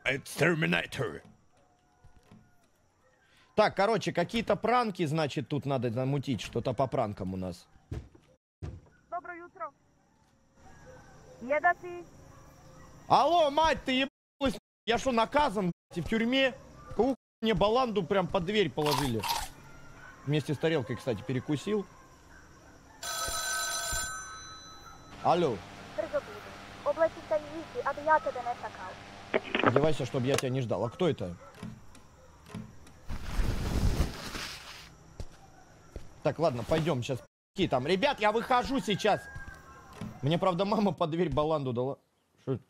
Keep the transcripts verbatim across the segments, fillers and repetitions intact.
Exterminator. Так, короче, какие-то пранки, значит, тут надо замутить. Что-то по пранкам у нас. Доброе утро. Еда ты? Алло, мать, ты ебалась? Я что, наказан, блядь, в тюрьме? Кого мне баланду прям под дверь положили? Вместе с тарелкой, кстати, перекусил. Алло. Одевайся, чтобы я тебя не ждал. А кто это? Так, ладно, пойдем сейчас. Там, ребят, я выхожу сейчас. Мне, правда, мама под дверь баланду дала. Шо?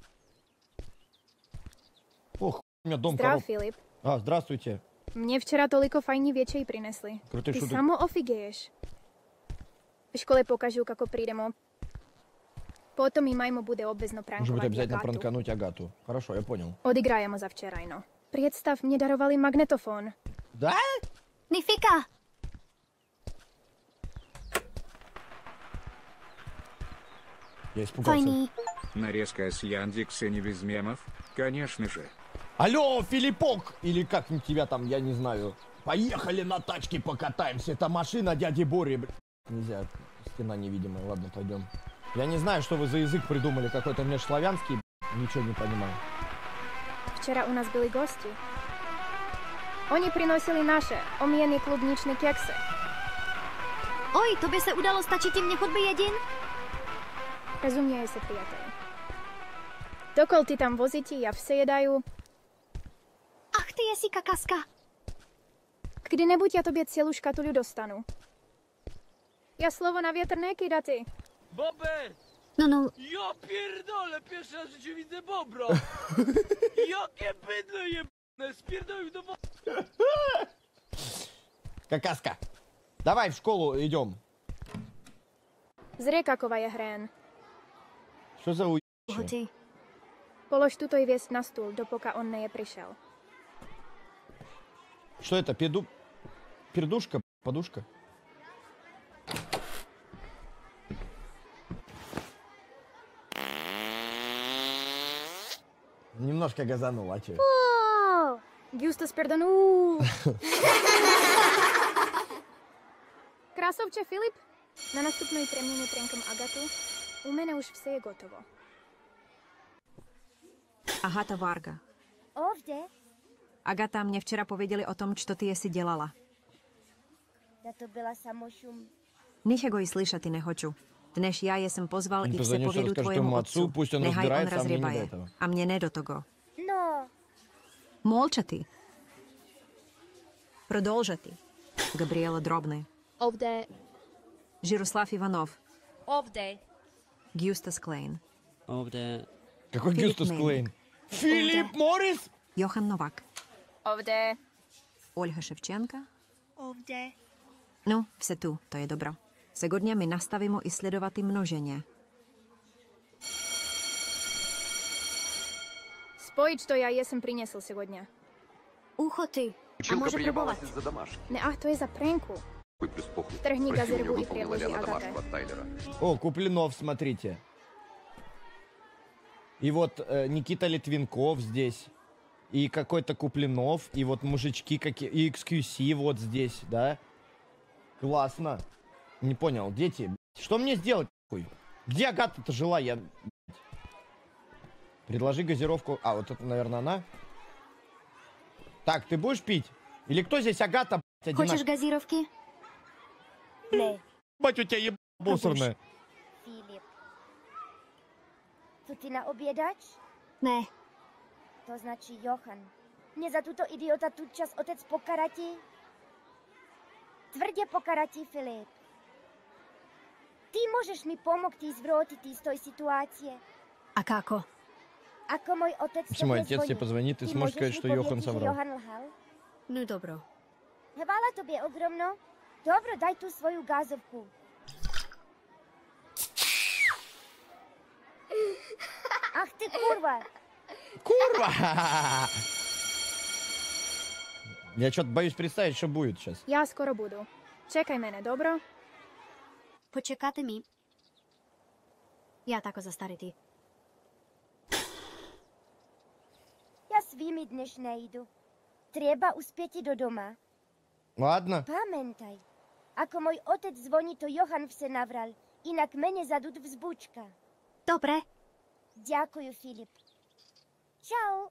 Ох, у меня дом Zdrav, коров. Filip. А, здравствуйте. Mně včera toliko fajní věčej prinesli. Krutý Ty šutek. samo ofigeješ. V škole pokažu, kako prídemo. Potom i majmo bude obvezno Может быть, prankovať обязательно Agatu. пранкануть Агату. Хорошо, я понял. Odigrajemo za včerajno. Predstav, mne darovali magnetofón. Да? Nifika! Я испугался. Fajný. Нарезка с Яндекса не без мемов? Конечно же. Алло, Филиппок! Или как тебя там, я не знаю. Поехали на тачке покатаемся. Это машина дяди Бори. бля. Нельзя, стена невидимая. Ладно, пойдем. Я не знаю, что вы за язык придумали. Какой-то межславянский. Ничего не понимаю. Včera u nás byli gosti. Oni prinosili naše omíjené klubničné keksy. Oj, tobě se udalo stačit ti mě chodby jedin? Rozumieje se, priateľ. Dokol ty tam vozíte a vse jedajú, Ach, ty jesi kakaska. kdy nebuď ja tobě celú škatulu dostanu. Ja slovo na větr nekýda ty. Bober! No, no, Ja pierdolę, pierwszy raz w życiu widzę bobra! Jakie bydle jebane, spierdolił do wody! Какаска. Давай в школу идем. Zrie, kakova je hrén. Что за у... ty. Polož tuto věc na stůl, dopoka on neje přišel. Что это? Педу... Пердушка? Подушка? Немножко газанул, а че? Oh, Justus, perdonu. Krásovče Filip, na nastupnej preměně prankem Agatu. U mene už vše je gotovo. Agata Varga. Ovdje? Agata, mě včera pověděli o tom, čo ty jesi dělala. Da to byla samo šum. Ničego i slyšati ne hoću. Dneš ja jesem pozval i Позвонишь, vše povědu расскажешь tvojemu твоему otcu. отцу, пусть он Nehaj on разбирается, а мне не до razrjebaje. этого. A mě ne do togo. No, Молчати. Продовжати. Габріела Дробний. Ovde. Жирослав Іванов. Ovde. Гюстас Клейн. Ovde... Какой Филипп Гюстас Мельник. Клейн? Филипп Моррис? Йохан Новак. Ovde. Ольга Шевченка. ovdje. No, все tu, to je dobro. Segodně mi nastavimo i sledovati množeně. Spojič to ja jesem prinesl сегодня. Ucho ty. A Училка může приебалась probovat. из-за домашки. Ne, ach, to je za pranku. Плюс похуй. Трогни Спроси у газировку нее, и выполнила ли предложи она домашку Агате. от Тайлера. О, Куплинов, смотрите. И вот э, Никита Литвинков здесь. И какой-то Куплинов. И вот мужички какие. И икс кью си вот здесь, да? Классно. Не понял, дети. Что мне сделать, хуй? Где Агата-то жила? Я... Предложи газировку. А, вот это, наверное, она. Так, ты будешь пить? Или кто здесь Агата, блядь, Хочешь одинак... газировки? Ne, Бать, у тебя еб... мусорная. Filip. Co ty na obědač? Ne. To značí Johan. Mě za tuto idiota tu čas otec pokaratí? Tvrdě pokaratí, Filip. Ty můžeš mi pomoct zvrátit z té situace. A kako? Ako můj otec Если мой tobě отец тебе zvoní, poзвонит, ты ty сможешь сказать, můžeš что mi Johan povědět, že соврал. Johan lhal? No dobro. Hvala tobě ogromno. Dobro, daj tu svoju gázovku. Ach ty kurva. Курва! Я что-то боюсь представить, что будет сейчас. Ja skoro budu. Čekaj mene, dobro? Počekáte mi? Já tako zastariti. Já svými dneš nejdu. Treba uspěti do doma. Ладно. Pamentaj, ako môj otec zvoní, to Johan vse navral, inak mene zadud vzbučka. Dobre. Ďakujem, Filip. Čau.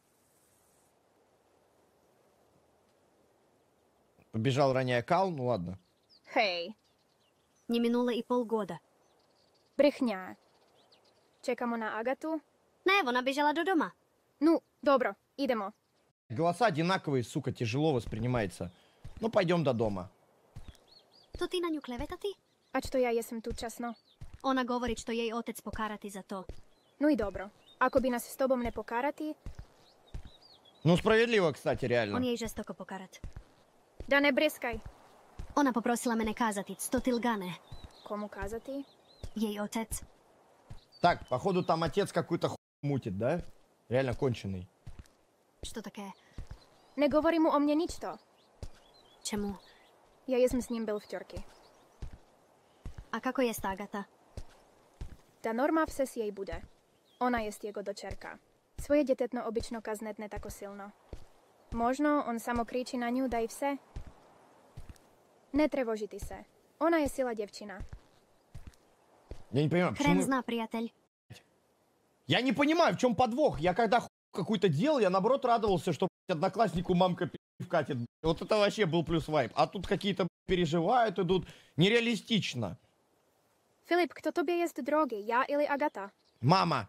Побежал, роняя кал, ну ладно. Hej, Не минуло и полгода. brechňa. Čekamo na Agatu? Ne, ona běžela do doma. No, dobro, idemo. Голоса одинаковые, сука, тяжело воспринимается. Ну, пойдем до дома. To ty na nju klevetati? A što ja jesam tu časno? Ona govori što jej otec pokarati za to. No i dobro. Ako bi nas s tobom ne pokarati, Ну, справедливо, кстати, On реально. jej žestoko pokarat. da ne briskaj. Ona poprosila mene kazati, sto tilgane. Komu kazati? Jej otec. Так, походу там отец какой-то хуй мутит, да? Реально конченый. Što také? Ne govori mu o mne nič to. Čemu? Ja jesam s ním byl v Ťorky. A kako jest Agata? Ta Norma vse s jej bude. Ona jest jego dočerka. Svoje djetetno obično kaznetne tako silno. Možno on samo kriči na nju da i vse? Ne trevožiti se. Ona je sila djevčina. Я не понимаю, Hren почему... zná, приятель. Я не понимаю, в чем подвох. Я когда хуй какую-то делал, я наоборот радовался, что блядь, однокласснику мамка пи*** вкатит. Вот это вообще был плюс вайп. А тут какие-то блядь, переживают, идут. Нереалистично. Filip, kto tobě jest drogy? Já ili Agata? Мама!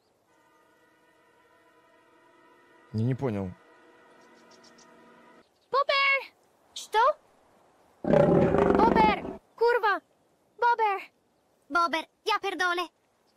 Я не понял. Bober! Što? Bober! Kurva! Bober! Bober, ja perdole.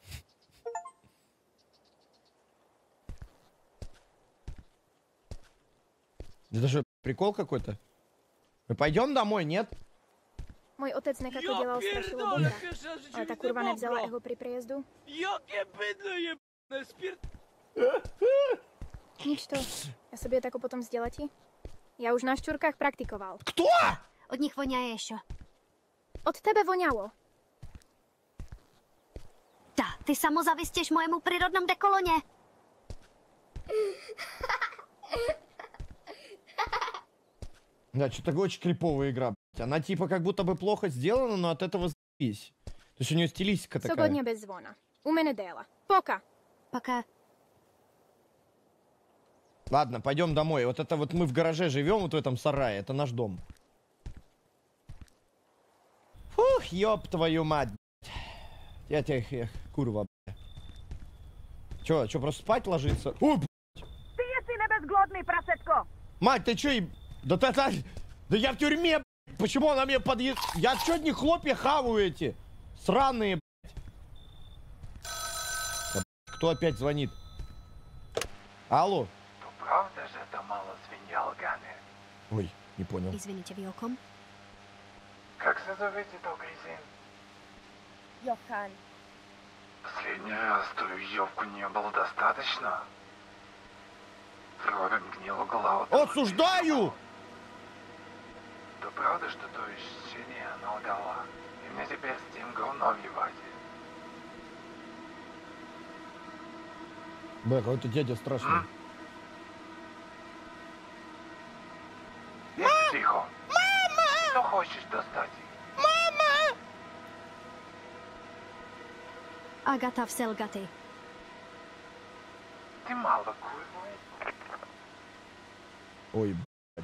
Это что, прикол какой-то? Мы пойдем домой, нет? Môj otec nekako Ja dělal strašilo pierdolę, Bobra. pierwszy raz w życiu Ale ta widzę kurva nevzala bobra. jeho pri prijezdu. Jakie bydlo jebane, spier... Nič to. Ja sobie tako potom vzdělati. Ja už na šťurkách praktikoval. Кто? Od nich vonia ještě. Od tebe voňalo. Ta, ty samozavistěš mojemu prírodnom dekoloně. Да, что-то очень криповая игра. блядь. Она типа как будто бы плохо сделана, но от этого заебись. То есть у нее стилистика такая. Sogodně bez zvona. U mene déla. Poka. Пока. Ладно, пойдем домой. Вот это вот мы в гараже живем, вот в этом сарае. Это наш дом. Фух, ёб твою мать. блядь. Я тебя, эх, курва. блядь. Чё, чё, просто спать ложиться? Ой, блядь, Ty jsi nebezglodný, prasetko! мать, ты чё? и- Да ты, да, да я в тюрьме, блядь. Почему она мне подъезд... Я чё одни хлопья хаваю эти? Сраные, блядь. Да, блядь, кто опять звонит? Алло. Правда же это мало свинья лганы? Ой, не понял. Извините, vy o kom? Как се зовете, добрый сын? Johan. Последний раз твою ёбку не было достаточно? Робин гнил угла от... Осуждаю! Да правда, что то исчезновение она лгала? И мне теперь с тем говном ебать. Бля, какой-то дядя страшный. М? Нет, тихо. Мама! Что хочешь достать? Agata v Selgaty. Ты мало курвай. Ой, блядь.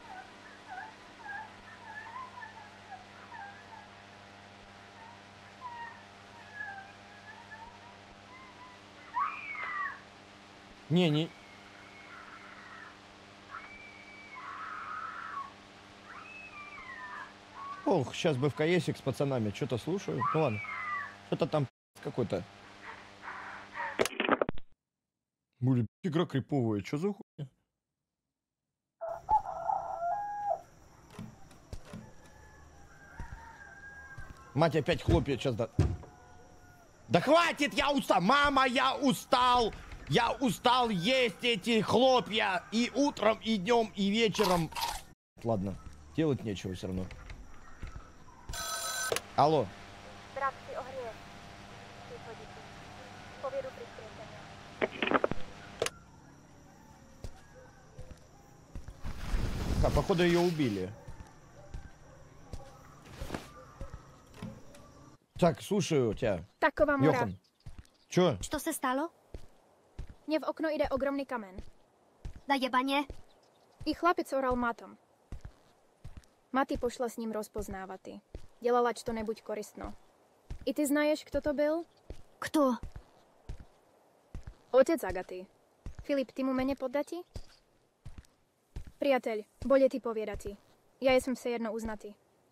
Не, не... Ох, сейчас бы в КСик с пацанами. Что-то слушаю. Ну ладно. Что-то там какой-то. Блин, игра криповая. Что за хуйня? Мать опять хлопья сейчас да. Да хватит, я устал. Мама, я устал. Я устал есть эти хлопья. И утром, и днем, и вечером. Ладно, делать нечего все равно. Алло. Brat si ohrie. Vychodí si. Povědu pri skrieteně. А, походу ее убили. Так, слушаю тебя. Taková mora. Johan. Čo? Čo se stalo? Mně v okno jde ogromný kamen. Na jebaně? I chlapec oral matom. Maty pošla s ním rozpoznávaty. Dělala čo nebuď koristno. I ty znaješ, kto to byl? Kto? Otec Agaty. Filip, ty mu mene poddati? Priateľ, bolje ti poviedati. Ja jesam se jedno uznati.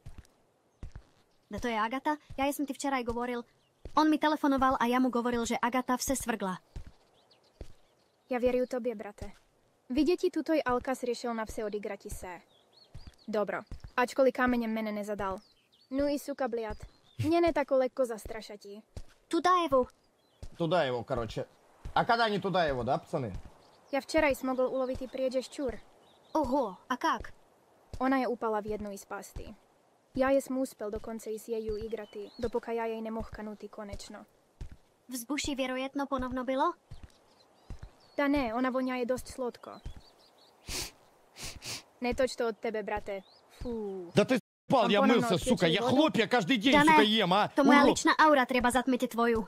Da to je Agata? Ja jesam ti včeraj govoril. On mi telefonoval a ja mu govoril, že Agata vse svrgla. Ja vjeruju tobie, brate. Vidjeti tutoj Alkas riešil na vse odigrati se. Dobro, ačkoli kamenjem mene nezadal. Ну и сука, блядь. Мне не так легко застрашати. Туда его. Туда его, короче. А когда не туда его, да, пацаны? Ja včeraj smogol ulovit i prieđe ščur. Oho, a kak? Ona je upala v jednu iz pasti. Ja jesm uspel dokonce i s jeju igrati, dopoka ja jej nemoh kanuti konečno. Vzbuši vjerojetno ponovno bilo? Da ne, ona vonja je dost slotko. Netoč to od tebe, brate. Fú. Да ты спал, я Поновно мылся, сука. Я отключили воду? хлопья каждый день, Да сука, не, ем, а? To moja Урод. ličná aura treba zatmiti tvoju.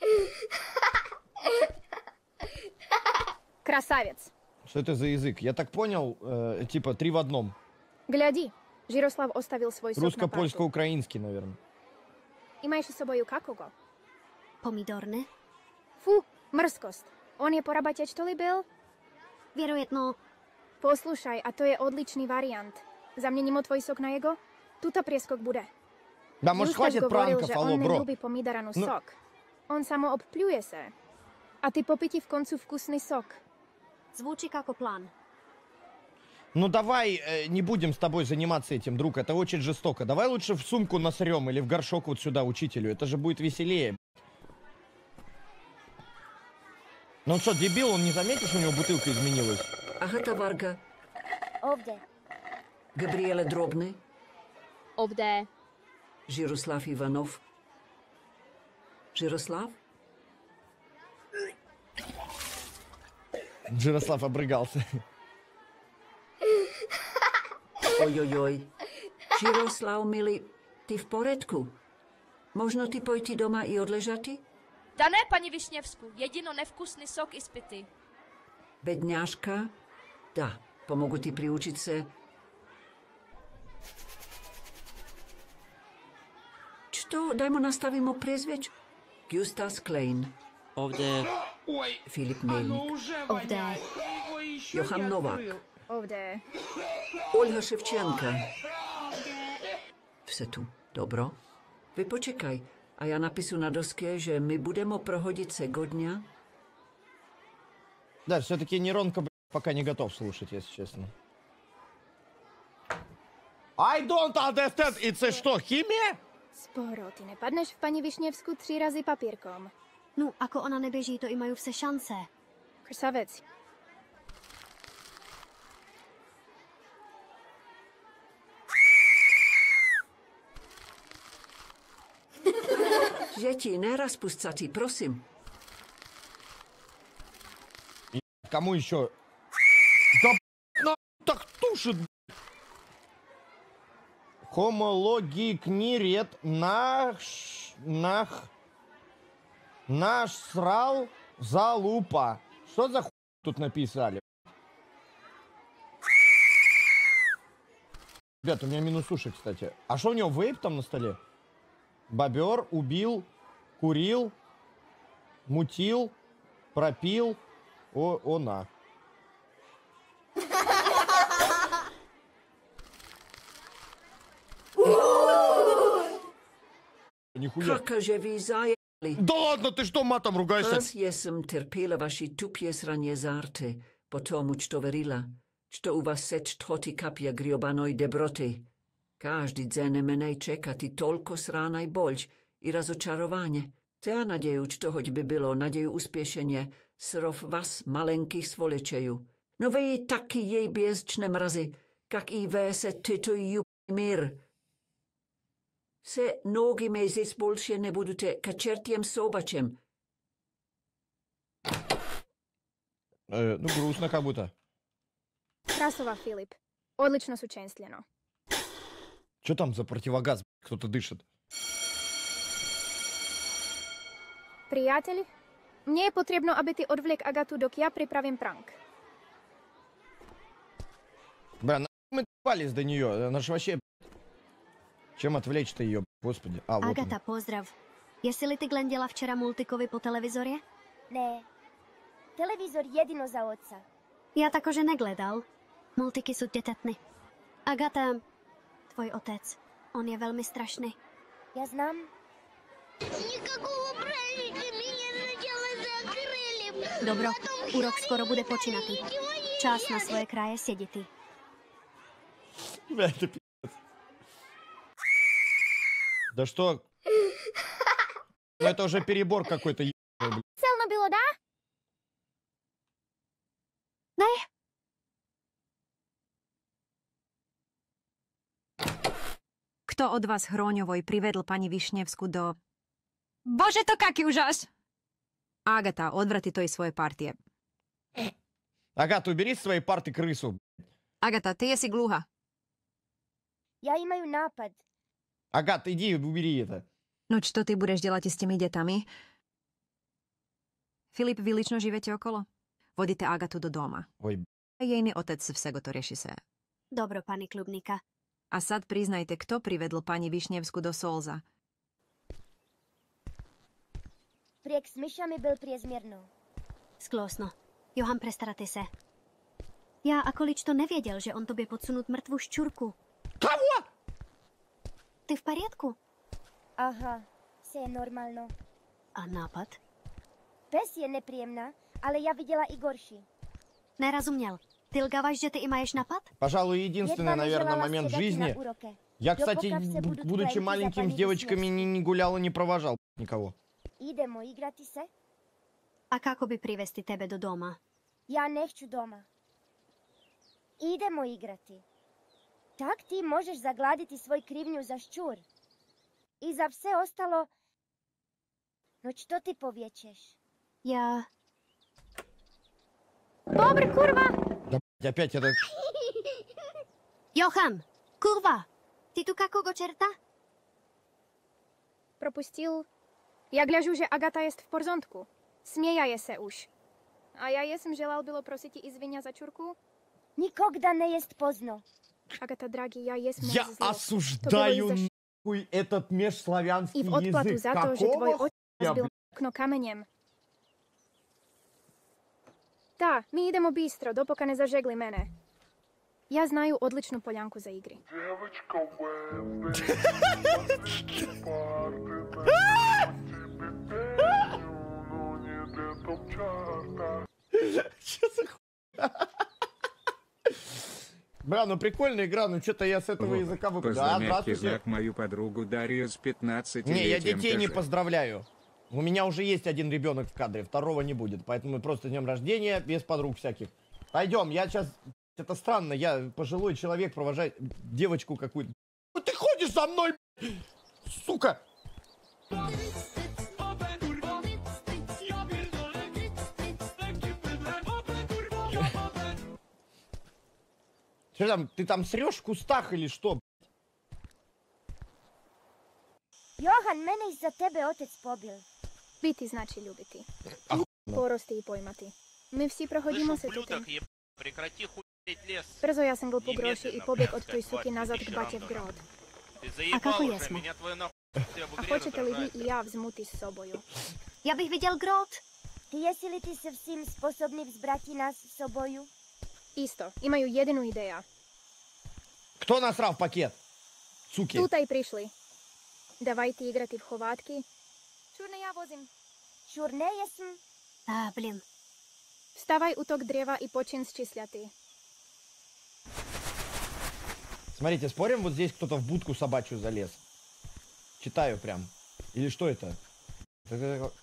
Красавец. Что это за язык? Я так понял, э, типа три в одном. Гляди, Žiroslav ostavil svoj sok na partu. Русско-польско-украинский, наверное. Imaš s sobою kakogo? Pomidorne? Fú, mrzkost. On je po rabate, čo li byl? Vjerojetno. Poslušaj, a to je odličný variant. Zamjenimo tvoj sok na jego? Tuta prieskok bude. Да, может, Gustav хватит govoril, пранков, že алло, on бро. nelúbi pomidoranu No. sok. On samo obpljuje se. A ty popiti v koncu vkusný sok. Zvuči kako plán. Ну давай э, не будем с тобой заниматься этим, друг, это очень жестоко. Давай лучше в сумку насрем или в горшок вот сюда учителю, это же будет веселее. Ну он что, дебил, он не заметил, что у него бутылка изменилась? Agata Varga, Ovde. Gabriele Drobny, Ovde. Žiroslav Ivanov. Žiroslav? Джирослав обрыгался. Ojojoj. Žiroslav, milý, ty v poredku? Možno ty pojdi doma i odležati? Da ne, paní Višněvsku, jedino nevkusný sok ispity. Bedňáška? Da, pomogu ti priučit se. Čo, dajmo nastavimo prezveč? Justas Klein. Ovde. Filip Melnik. Ovde. Johan Novak. Ovde. Olha Ševčenka. Vse tu, dobro. Vy počekaj, a já napisu na doske, že my budeme prohodit se godňa. Да, все-таки нейронка, блядь, пока не готов слушать, если честно. I don't understand, it's что, химия? Sporo, ty nepadneš v paní Višněvsku tři razy papírkom. No, ako ona neběží, to i mají vse šance. Krsavec. Děti, nerozpuscati, prosím. Кому еще? Да, ну, так тушит. Хомологикнирет наш... Нах... Наш срал залупа. Что за хуй тут написали? Ребят, у меня минус уши, кстати. А что у него, вейп там на столе? Бобер убил, курил, мутил, пропил. О, она. Нихуя. Kaka, že vy zajeli. Да ладно, ты что матом ругаешься? Аз jesem trpela vaši tupje sranje zarte, po tomu, čo verila, čo u vás seč troti kapja griobanoj dobroty. Každý dzen menej čekati toľko sránaj boľ i razočarovanie. Te nadeju, čo hoď by bylo, nadeju uspiešenie, srov vás malenkých svolečeju. No vy taky jej bězčné mrazy, kak i ve se tytují mír. Se nogi mezi spolče nebudete kačertiem sobačem. Э, ну, грустно как будто. Krasova, Filip. Одлично сученственно. Что там за противогаз? Кто-то дышит. Приятель, мне потребно, aby ty odvlek Agatu, dok я приправим пранк. Бля, нахуй мы пались до нее. Она ж вообще... Чем отвлечь-то ее, господи? А, вот Agata, pozdrav. Jesi li ti gledala včera multikovi po televizorie? Ne. Televizor jedino za oca. Ja takože negledal. Multiky sú detetny. Agata, tvoj otec, on je veľmi strašný. Ja znam. Никакого праздника меня сначала закрыли. Dobro, úrok skoro bude počínatý. Čas na svoje kraje siedi ty. Бля, это пи***ц. Да что? Ну это уже перебор какой-то, ебаный, бля. Celno bylo, da? Ne. Kto od vás Hroňovoj privedl pani Višnevsku do... Bože, to kaký úžas! Agata, odvrati to iz svoje partije. Агата, убери с своей парты крысу. Agata, ty jesi gluha. Ja imaju napad. Агата, иди, убери это. No čo ty budeš dělat s těmi dětami? Filip, vy lično živete okolo? Vodíte Agatu do doma. Oj. Jejný otec vse to rieši se. Dobro, pani Klubnika. A sad priznajte, kto privedl pani Višnevsku do Solza. Prijek s myšami byl priezmierno. Sklosno. Johan, prestarate se. Já ako lič to nevěděl, že on tobě podsunut mrtvou ščurku. Kого? Ty v pariadku? Aha, se je normálno. A nápad? Pes je nepríjemná, ale ja videla i gorší. Nerozuměl. Ty lgávaš, že ty i máš napad? Пожалуй, единственный, наверное, момент в жизни. Я, кстати, будучи маленьким, с девочками не, не гулял и не провожал никого. Idemo igrati se? A kako bi privesti tebe do doma? Ja neću doma. Idemo igrati. Tak ti možeš zagladiti svoj krivnju za ščur. I za vse ostalo... No što ti povjećeš? Ja... Bobr, kurva! Да, блядь, опять это... Johan! Kurva! Ty tu kakого čerta? Пропустил. Я гляжу, že Agata jest v porzondku. Смеяje se už. A ja jesam želal bilo prositi izvinja za čurku? Никогда не jest поздно. Агата, драги, я jesam Я осуждаю нахуй этот межславянский I v odplatu язык. za to, že tvoj Какого otec rozbil okno kamenjem. Da, mi idemo bistro, dopoka ne zažegli mene. Ja znaju odličnu poljanku za igri. Что за хуйня? Бля, ну прикольная игра, но что-то я с этого языка выпал. Да, Поздравляйте знак мою подругу Дарью с пятнадцатилетием. Не, я детей не ТЖ. поздравляю. У меня уже есть один ребенок в кадре, второго не будет. Поэтому просто с днем рождения, без подруг всяких. Пойдем, я сейчас... Это странно, я пожилой человек, провожаю девочку какую-то. Ну ты ходишь за мной, сука! Что там, ты там срешь в кустах или что? Johan, mene iza tebe otec pobil. Biti znači ljubiti. Охуенно. Porosti i pojmati. Mi vsi prohodimo se tu. ублюдок, прекрати хуять лес. Brzo ja sam go po groši i pobjeg od toj suki nazad k bate v grod. Ты A kako заебал уже, jesmo? меня твое нахуй A hoćete li vi i ja vzmuti s soboju? Ja bih vidjel grot. Ti jesi li ti se vsim sposobni vzbrati nas s soboju? Isto, imaju jedinu ideja. Кто насрал в пакет? Суки. Tutaj prišli. Davajte igrati v hovatki. Čurne, ja vozim. Čur, ne jesam. A, blin. Вставай у ток древа и почин счисляти. Смотрите, спорим, вот здесь кто-то в будку собачью залез. Читаю прям. Или что это? Это-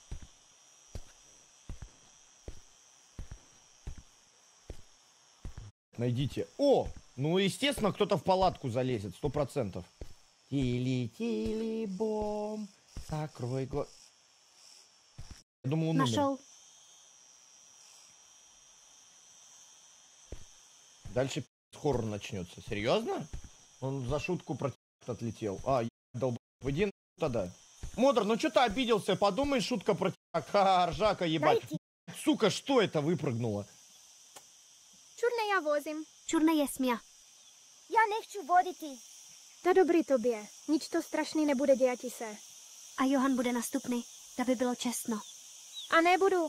Найдите. О! Ну, естественно, кто-то в палатку залезет, сто процентов. Тили-тили-бом, закрой глаз. Я думал, он умер. Našel. Дальше пи***. хоррор начнется. Серьезно? Он за шутку про отлетел. А, я долб... Иди тогда. Модер, ну что ты обиделся? Подумай, шутка про ха, ржака, ебать. Дайте. Сука, что это выпрыгнуло? Čurne ja vozim. Čurne jesm ja. Ja nechću voditi. Da dobrý tobě. Nič to strašný nebude dějati se. A Johan bude nastupný, da by bylo čestno. A nebudu.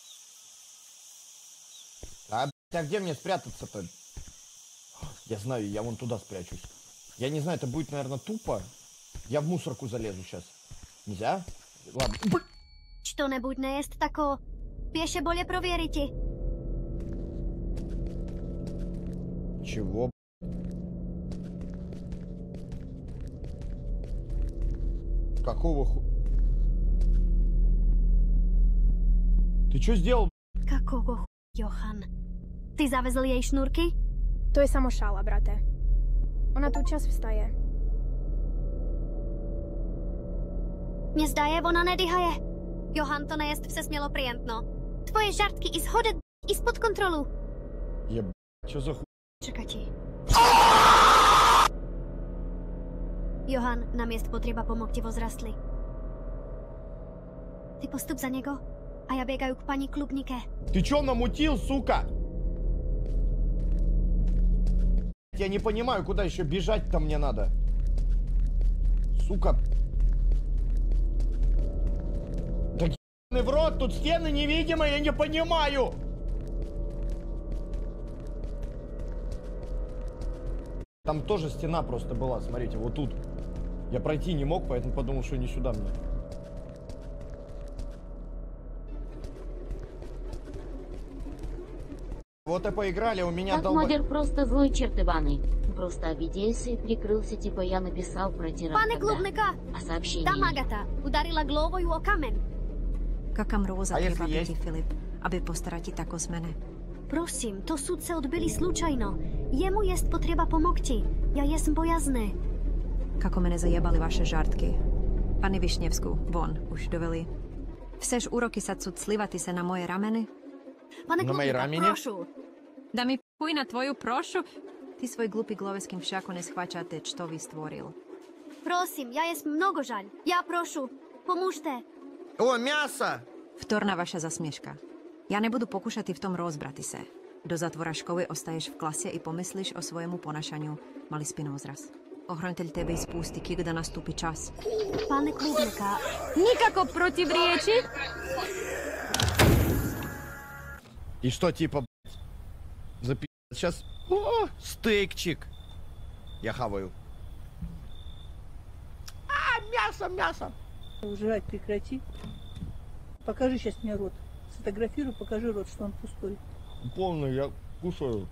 А, блядь, а где мне спрятаться-то? Я знаю, я вон туда спрячусь. Я не знаю, это будет, наверное, тупо. Я в мусорку залезу сейчас. Нельзя? Ладно. Что небудь не jest tako. Pěše bolje provjeriti. Чего? Какого ху... Ты что сделал? Какого ху... Johan? Ty zavezl jej šnurky? To je samo šála, brate. Ona tu čas vstaje. Mně zdaje, ona nedyhaje. Johan, to nejest vse smělo prientno. Tvoje žartky i zhodet i spod kontrolu. Еб... Что за ху... Čekati. Johan, nám jest potreba pomoci возрастli. Ty postup za něgo a já běgaju k paní Klubnike. Ты чё намутил, сука? Я не понимаю, куда еще бежать-то мне надо. Сука. Да ебаный в рот, тут стены невидимые, я не понимаю. Там тоже стена просто была, смотрите, вот тут. Я пройти не мог, поэтому подумал, что не сюда мне. Вот и поиграли, у меня Так долба... модер просто злой черт ебаный. Просто обиделся и прикрылся, типа я написал про тиран. Pane Klubnika, А сообщение tam Agata udarila glóvoju o kamen. Kakam Róza A treba jestli ti, je- Filip, aby postarati tako z mene. Prosím, to sudce odbyli slučajno. Jemu jest potreba pomokti. Ja jesm bojazný. Kako mene zajebali vaše žartky. Pani Višnevsku, von, už doveli. Chceš úroky sa cud slivati se na moje rameny? Pane Na moje Klubnika, ramene? prošu. Da mi puj na tvoju prošu? Ty svoj glupi gloveským všako ne shvaćate čo vi stvoril. Prosím, ja jesm mnogo žalj. Ja prošu, pomůžte. О, мясо! Vtorná vaša zasmieška. Ja nebudu pokúšať v tom rozbrati se. Do zatvora školy ostaješ v klase i pomyslíš o svojemu ponašaniu. Mali spinozraz. Ohroňteľ tebe spustí, kdy nastúpi čas. Pane Klubnika, Nikako protiv riječi. И что, типа, запи... Сейчас... О, стейкчик! Я хаваю. А, мясо, мясо! Жрать прекрати. Покажи сейчас мне рот. Сфотографируй, покажи рот, что он пустой. Полный, я кушаю.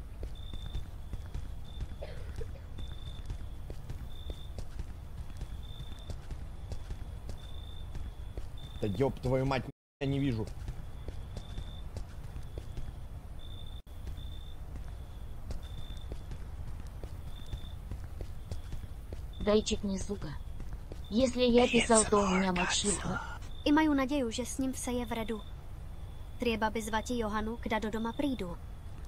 Да ёб твою мать, я не вижу. Дайчик не сука. Если я писал, то у меня мочилка. i majú naděju, že s ním vse je v redu. Treba by zvati Johanu, kda do doma prídu.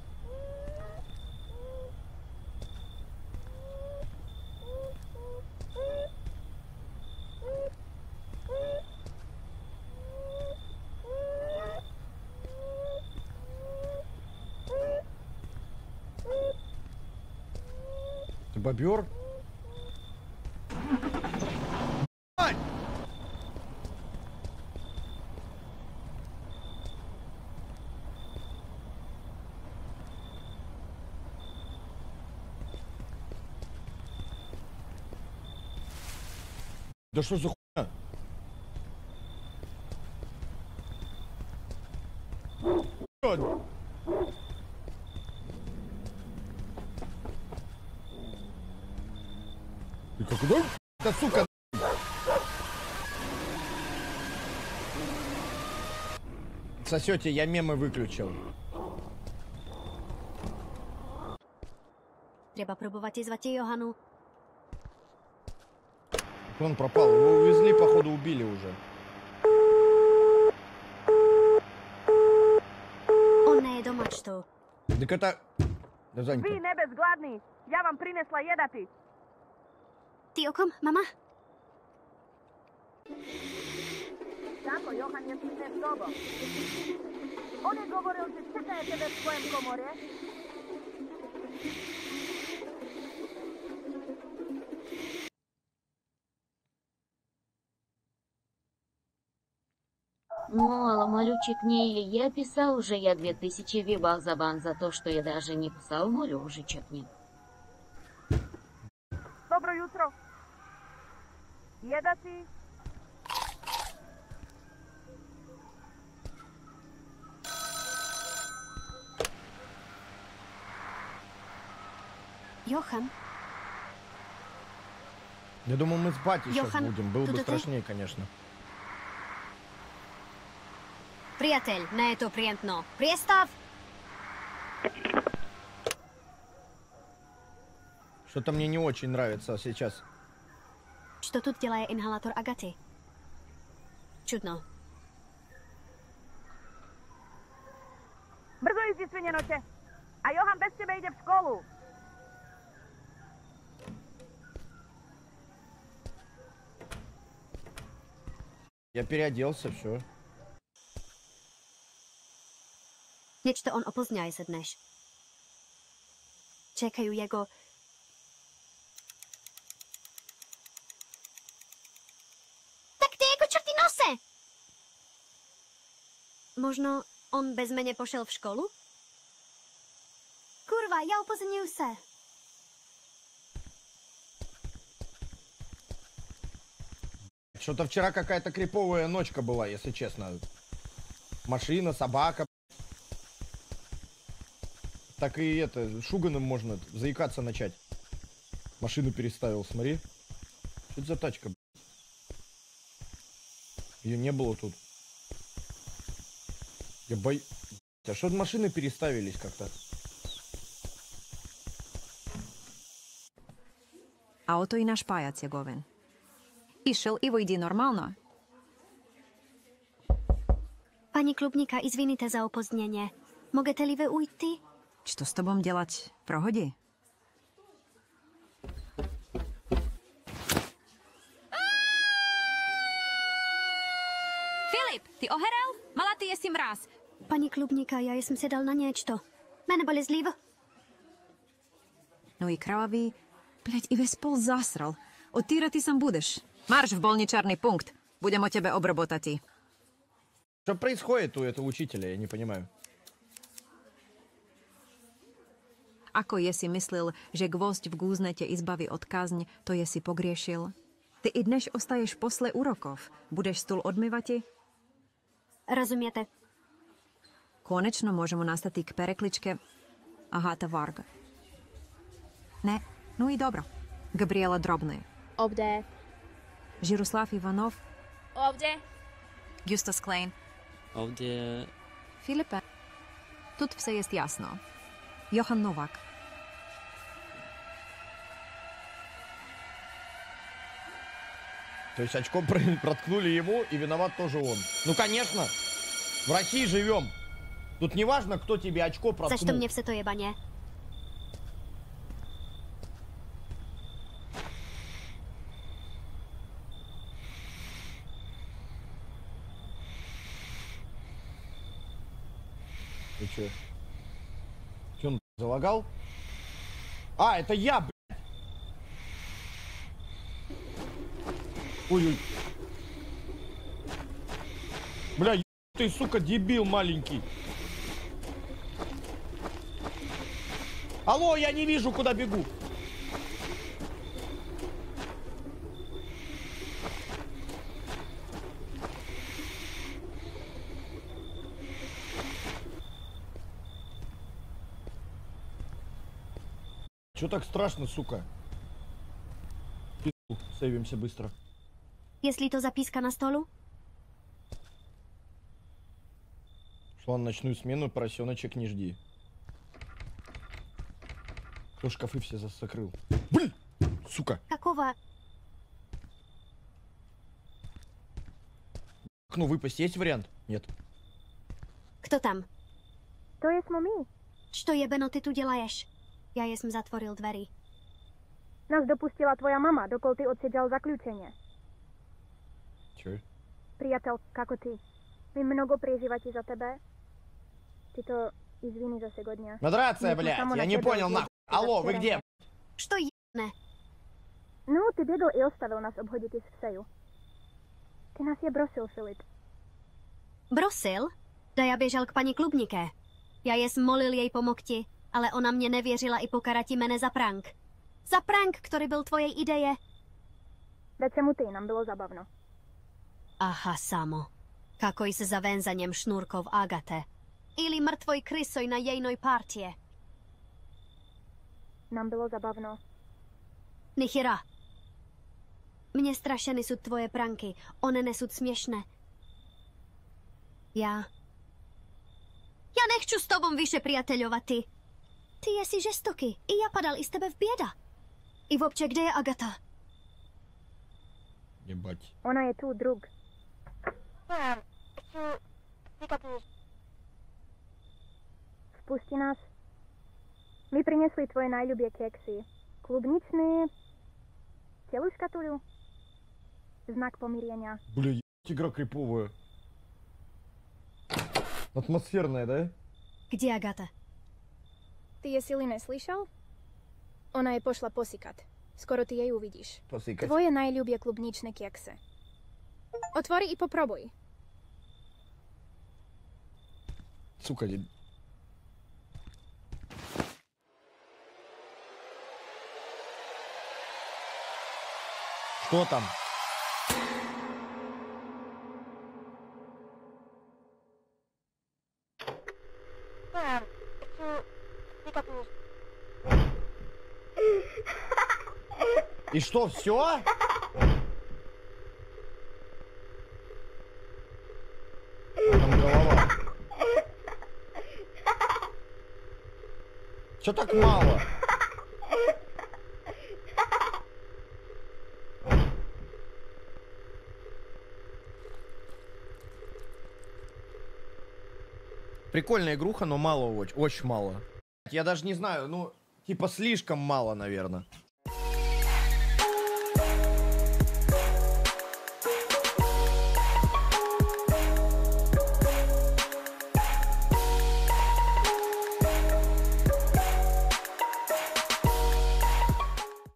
Ты бобер? Да что за хуйня? И как да? Да сука! Сосете, я мемы выключил. Treba probovat zvati Johanu. Он пропал. Его увезли, походу, убили уже. On не je doma, čtou. Так это... Да, Занька. Vi ne bez gladný. Ja vám prinesla jedati. Ty o kom, mama? Tako, Johan je s s tobom. On je govoril, že čeka je tebe v svojem komore. Мало, малючек, не, я писал уже я две тысячи вибах за бан за то, что я даже не писал, молю уже чекни. Dobro jutro. Jedati. Johan? Я думал, мы спать сейчас Johan, будем. Было бы tuto ty? страшнее, конечно. Приятель, не je to приятно. Приестав! Что-то мне не очень нравится сейчас. Что тут делает инхалятор Agaty? Čudno. Brzo jízdi, svinenoče. A Johan bez tebe ide v školu. Я переоделся, все. Niečo on opozňaj se dneš. Čekajú jego... Tak ty jako čerty nose! Možno on bez mene pošel v školu? Kurva, ja upozorňuju se. Что-то вчера какая-то криповая ночка была, если честно. Машина, собака. Так и это, шуганым можно заикаться начать. Машину переставил, смотри. Что это за тачка? Ее не было тут. Я бой... А что машины переставились как-то? Auto i náš pájac je goven. Išel i vojdi normálno. Pani Klubníka, izvinite za opozdněně. Mogete li vy ujти? Čo s tobom dělať? Prohodi? Filip, ty oherel? Mala ty jesi mráz. Pani Klubníka, ja jsem si dal na niečto. Mene boli zliv. No i kravavý. Блять, i vespol zasral. Otírati sam budeš. Marš v bolničarný punkt. Budem o tebe obrobotatý. Что происходит у этого учителя, я не понимаю. Ako je si myslel, že gvozď v gúzne te izbaví od kázň, to je si pogriešil? Ty i dnes ostaješ posle úrokov. Budeš stůl odmývati? Rozumiete? Konečno môžemo nastati k perekličke Agata Varga. Ne, no i dobro. Gabriela Drobný. Obde. Žiruslav Ivanov. Obde. Justas Klein. Ovdje... Filipe. Тут все jest jasno. Johan Novak. То есть очком проткнули ему, и виноват тоже он. Ну, конечно. В России живем. Тут не важно, кто тебе очко проткнул. За что мне все то ебание? Ты чё? Чё он залагал? А, это я, блядь! Ой-ой. Бля, еб ты, сука, дебил маленький. Алло, я не вижу, куда бегу. Чё так страшно, сука? Пи***у, сейвимся быстро. Jestli to zapíska na stolu? Шла на ночную смену, поросеночек не жди. Кто шкафы все закрыл? Блин! Сука! Какого? Окно выпасть есть вариант? Нет. Kto tam? To je smo mi. Što jebeno ty tu dělaješ? Ja jesm zatvoril dverí. Nás dopustila tvoja mama, dokol ty odseďal zaključenje. Čo? Priateľ, kako ty. My mnogo prežívati za tebe. Ty to извини за сегодня. Модерация, блядь, я не понял нахуй. Алло, вы где? Что ебне? No, ty běgl i ostavil nás obhodit i s vseju. Ty nás je brosil, Filip. Brosil? Da ja běžel k paní Klubniké. Ja jesm molil jej pomokti, ale ona mě nevěřila i pokarati mene za prank. Za prank, ktorý byl tvojej ideje. Veď mu ty, nám bylo zabavno. Aha, samo. Kakoj se za venzanjem šnúrkov Agate. Ili mrtvoj krysoj na jejnoj partie. Nám bylo zabavno. Nihira. Mne strašeny sú tvoje pranky. One nesú smiešne. Ja... Ja nechču s tobom vyše priateľovať, ty. Ty jesi žestoký. I ja padal i z tebe v bieda. I vopče, kde je Agata? Jebať. Ona je tu, drug. Vpusti nás. My prinesli tvoje najľubie keksy. Klubničný... Celú škatuľu. Znak pomirienia. Бля, ебать, игра криповая. Атмосферная, да? Kde Agata? Ty je Sily neslyšel? Ona je pošla posykat. Skoro ty jej uvidíš. Posykať? Tvoje najľubie klubničné kekse. Otvori i popробуй. Сука, не... Что там? И что, все? Там голова. Чё так мало? Прикольная игруха, но мало очень, очень мало. Я даже не знаю, ну, типа слишком мало, наверное.